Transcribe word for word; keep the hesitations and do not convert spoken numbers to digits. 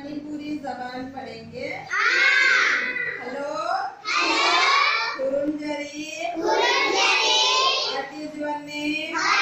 मणिपुरी जबान पढ़ेंगे। Hello Kurunjari, what is your name?